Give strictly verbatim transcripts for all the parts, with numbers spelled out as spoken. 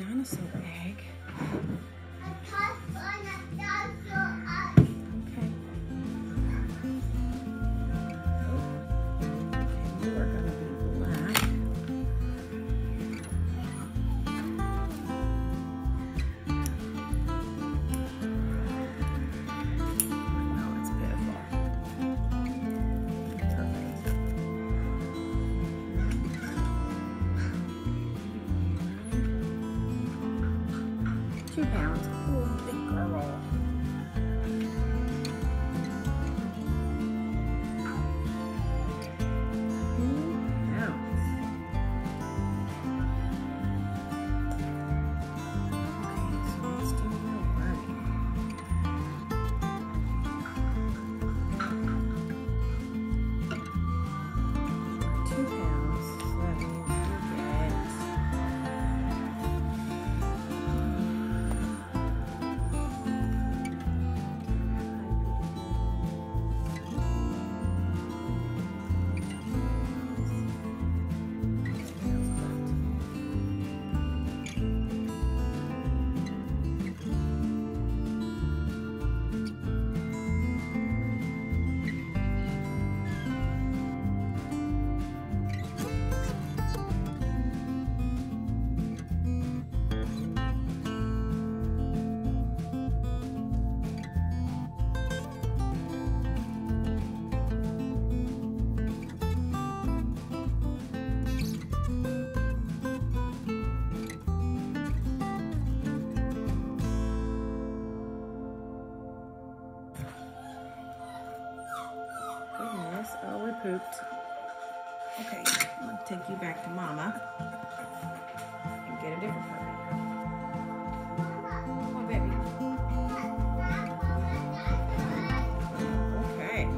dinosaur egg. Two pounds. Ooh, big girl. Two pounds. Okay, so let's do the worming. Two pounds. So that means we get oh, we pooped. Okay, I'm gonna take you back to Mama and get a different puppy. Come on, baby. Okay.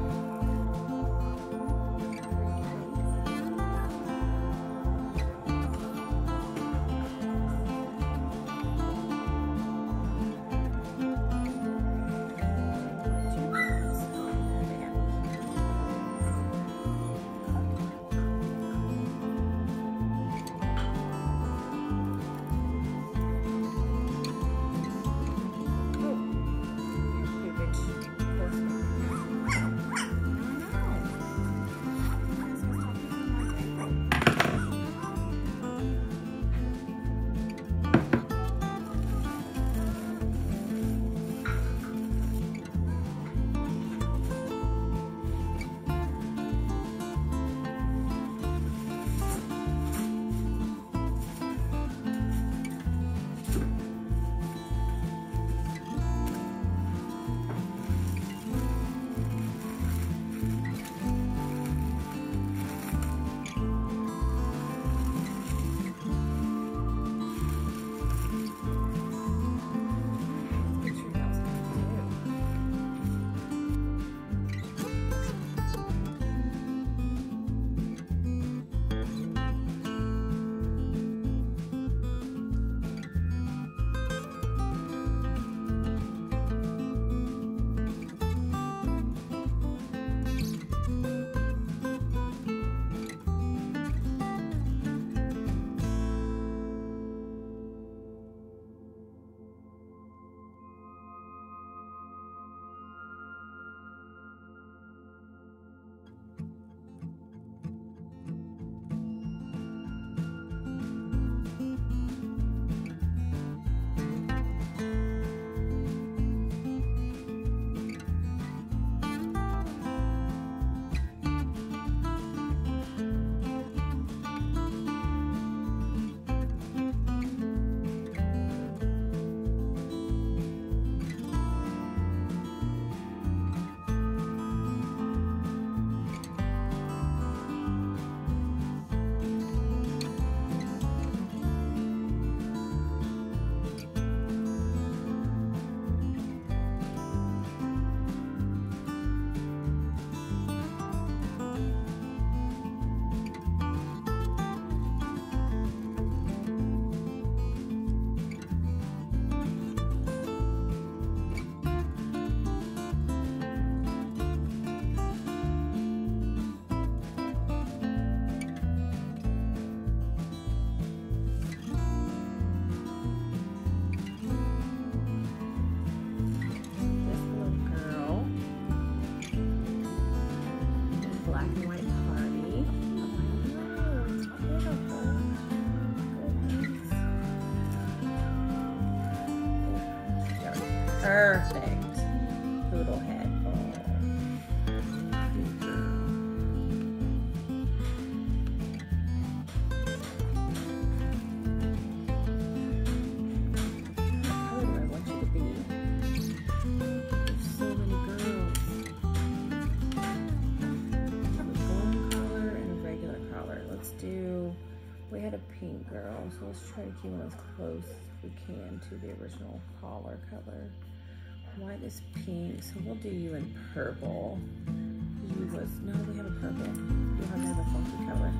pink girl, so let's try to keep them as close as we can to the original collar color. White is pink, so we'll do you in purple. You was, no, we have a purple. You'll have to have a funky color.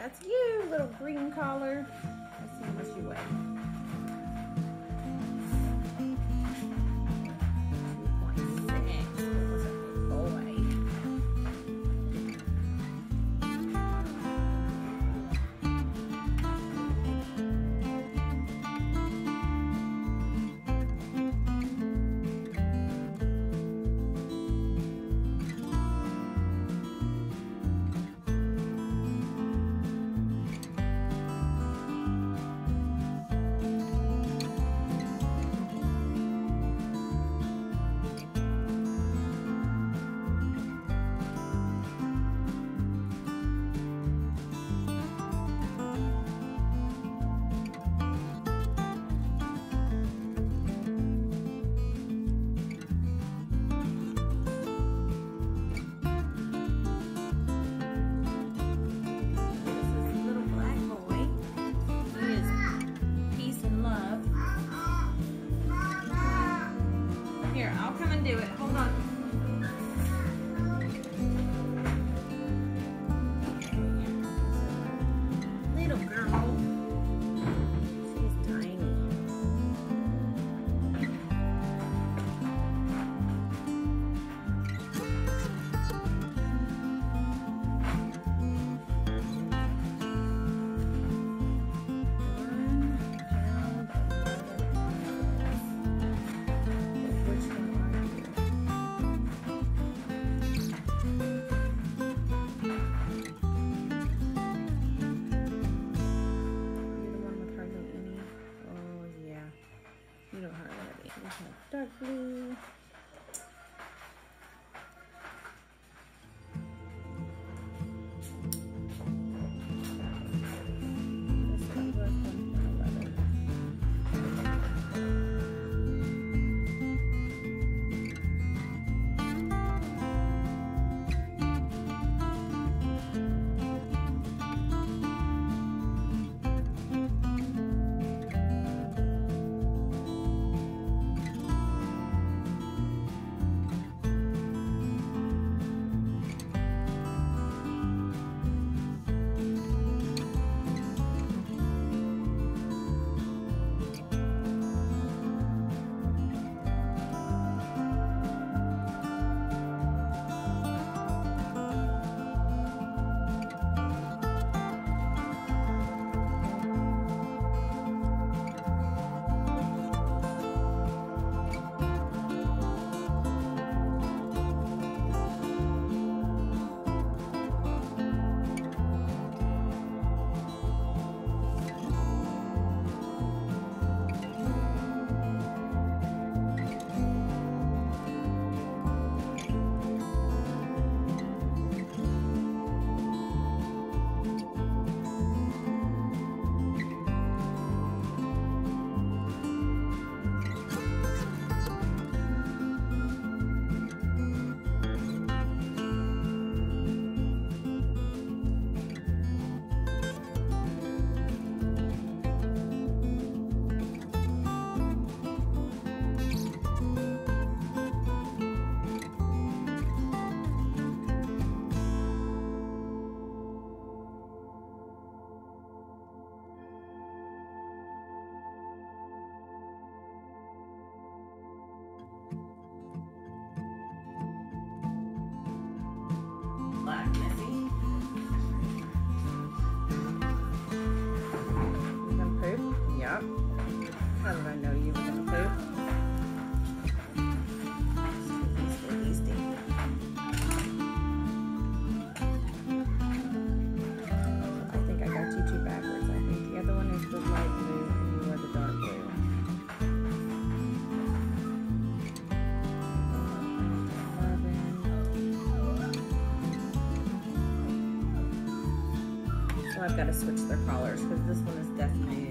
That's you, little green collar. Let's see how much you weigh. Do it. Hold on. Little girl. She's tiny. Dark blue. This one was one eleven. How did I know you were gonna poop? Stinky, stinky. I think I got you two backwards. I think the other one is the light blue and you are the dark blue. So I've got to switch their collars because this one is definitely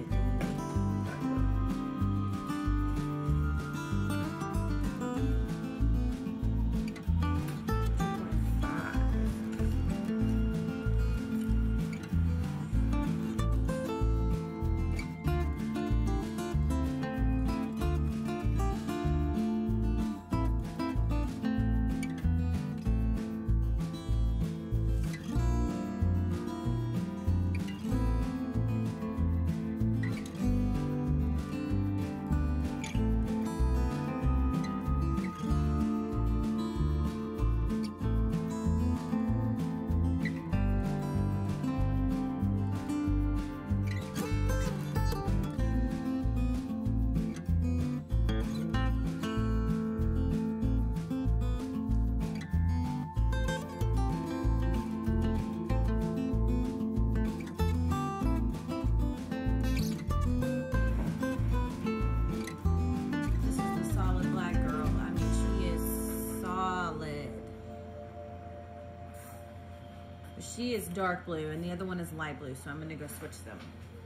She is dark blue and the other one is light blue, so I'm gonna go switch them.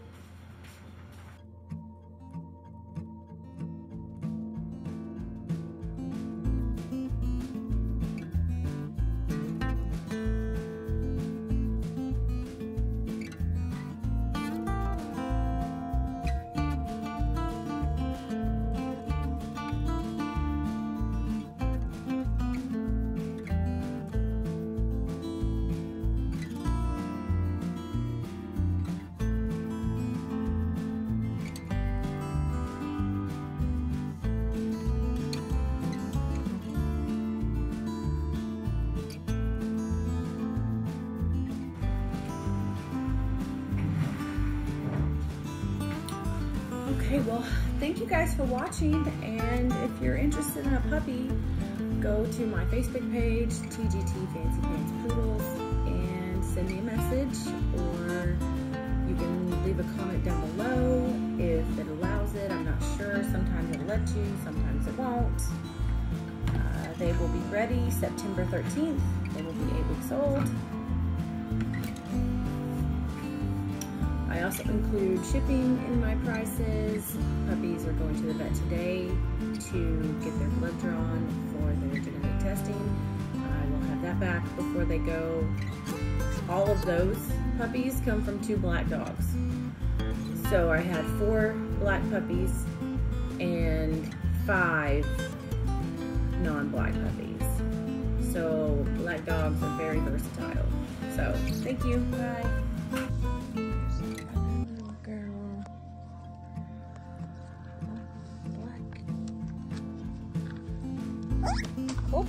Okay, well, thank you guys for watching, and if you're interested in a puppy, go to my Facebook page, T G T Fancy Pants Poodles, and send me a message, or you can leave a comment down below if it allows it. I'm not sure. Sometimes it'll let you, sometimes it won't. Uh, they will be ready September thirteenth. They will be eight weeks old. I also include shipping in my prices. Puppies are going to the vet today to get their blood drawn for their genetic testing. I will have that back before they go. All of those puppies come from two black dogs. So I had four black puppies and five non-black puppies. So black dogs are very versatile. So thank you, bye. Oh.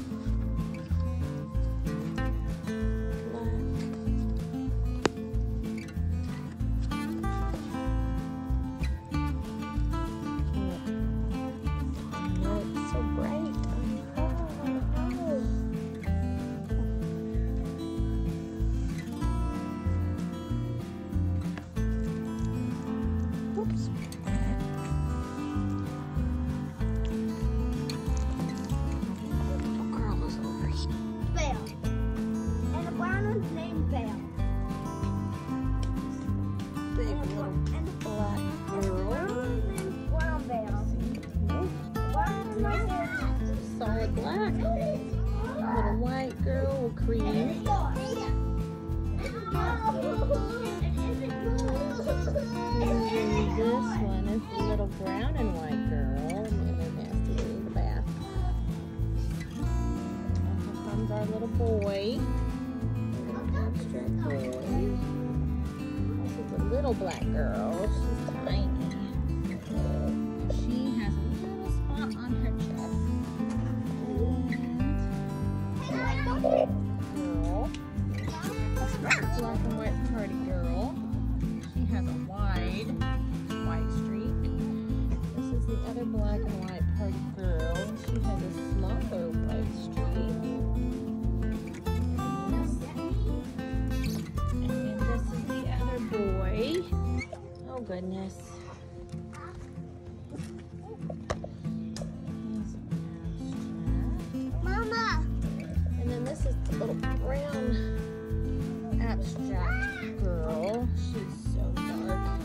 Solid black, little white girl, cream. And this one is the little brown and white girl. And they're nasty in the bath. And here comes our little boy. Little abstract boy. This is a little black girl. She's tiny. She has a little spot on her chest. Girl. Black and white party girl. She has a wide white streak. This is the other black and white party girl. She has a smaller white streak. And this is the other boy. Oh goodness. Mama! And then this is the little brown abstract girl. She's so dark.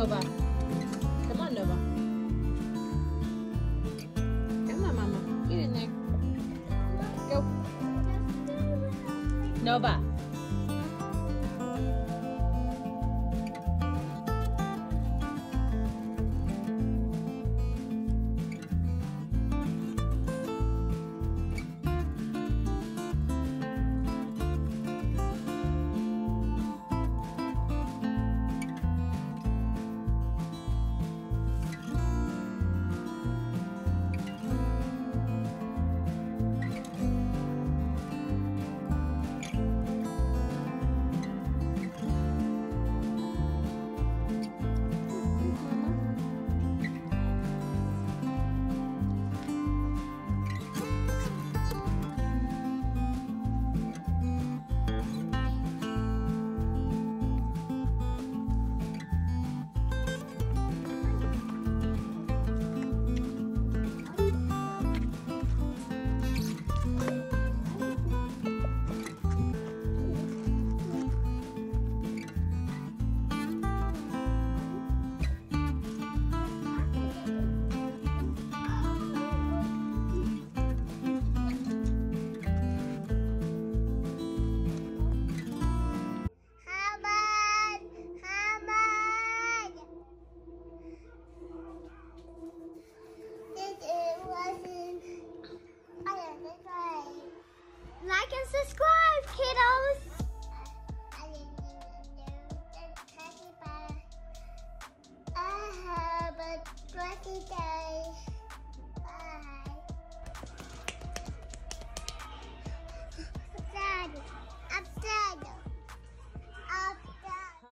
Nova. Come on, Nova. Come on, Mama. Get in there. Go. Nova. Like and subscribe, kiddos. I have a birthday.